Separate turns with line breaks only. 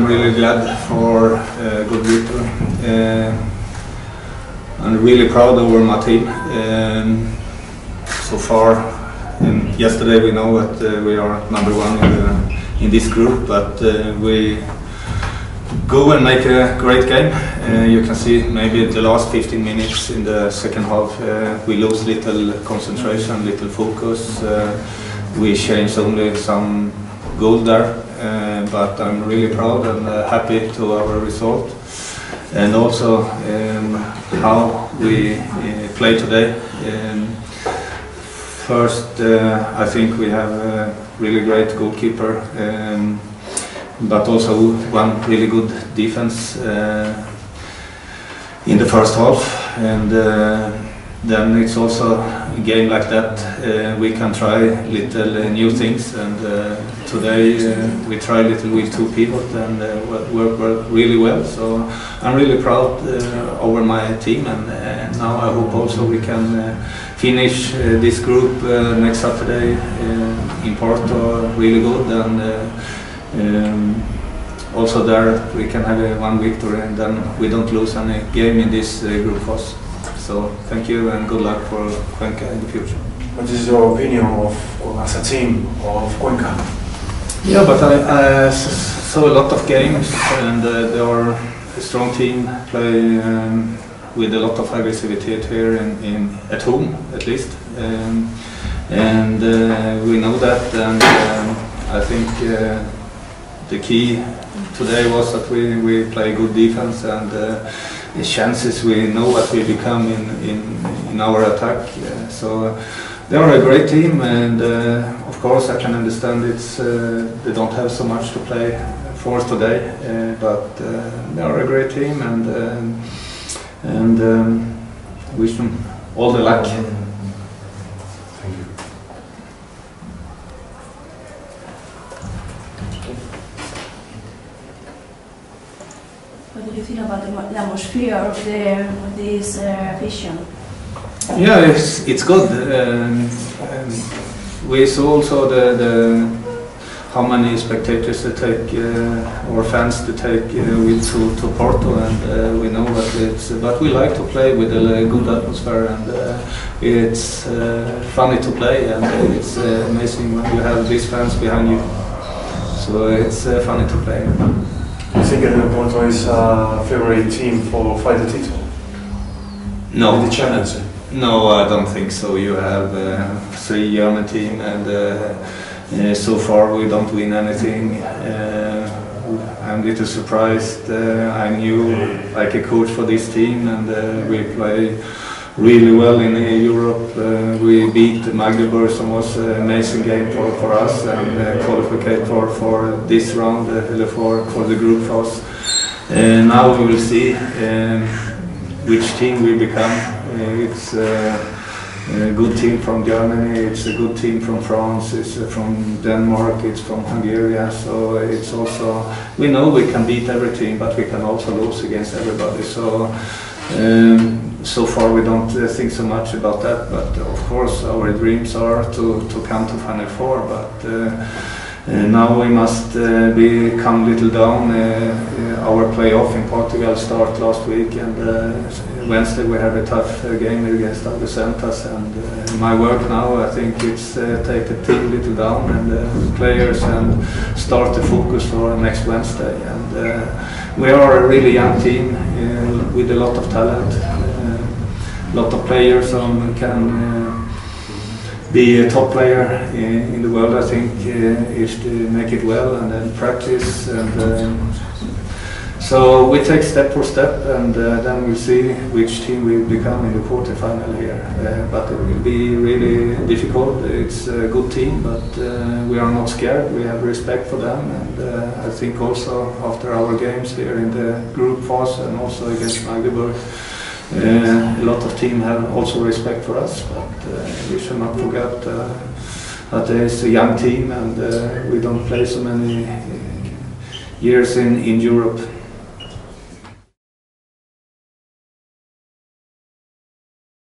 I'm really glad for good victory. I'm really proud over my team. So far, yesterday we know that we are number one in this group, but we go and make a great game. You can see maybe the last 15 minutes in the second half we lose little concentration, little focus. We changed only some goal there, but I'm really proud and happy to our result. And also how we play today. First, I think we have a really great goalkeeper, but also one really good defense in the first half. And then it's also a game like that we can try little new things, and today we try little with two pivot and work really well. So I'm really proud over my team, and now I hope also we can finish this group next Saturday in Porto really good, and also there we can have one victory, and then we don't lose any game in this group phase. So thank you and good luck for Cuenca in the future.
What is your opinion of as a team of Cuenca?
Yeah, but I saw a lot of games, and they are a strong team, play with a lot of aggressivity here at home at least, and we know that, and I think the key today was that we play good defense, and the chances we know what we become in our attack. So they are a great team, and of course I can understand they don't have so much to play for today, but they are a great team, and wish them all the luck.
Thank you.
What do you think about the atmosphere of this vision?
Yeah, it's good. We saw also how many spectators they take or fans to take with to Porto, and we know that but we like to play with a good atmosphere, and it's funny to play, and it's amazing when you have these fans behind you. So it's funny to play.
You think Porto is a favorite team for fight the title?
No.
The challenge?
No, I don't think so. You have 3 German teams, and so far we don't win anything. I'm a little surprised. I'm new, like a coach for this team, and we play really well in Europe. We beat Magdeburg, so it was an amazing game for us, and qualified for this round, for the group phase. Now we will see which team we become. It's a good team from Germany, it's a good team from France, it's from Denmark, it's from Hungary. So it's also, we know we can beat every team, but we can also lose against everybody. So so far we don't think so much about that, but of course our dreams are to come to Final Four, but now we must come a little down. Our playoff in Portugal started last week, and Wednesday we have a tough game against Alcocentas, and my work now, I think it's take the team a little down and players, and start to focus for next Wednesday. And we are a really young team with a lot of talent, a lot of players can be a top player in the world. I think is to make it well and then practice, and so we take step for step, and then we'll see which team we become in the quarterfinal here. But it will be really difficult. It's a good team, but we are not scared. We have respect for them, and I think also after our games here in the group phase and also against Magdeburg, a lot of teams have also respect for us, but we should not forget that there is a young team, and we don't play so many years in Europe.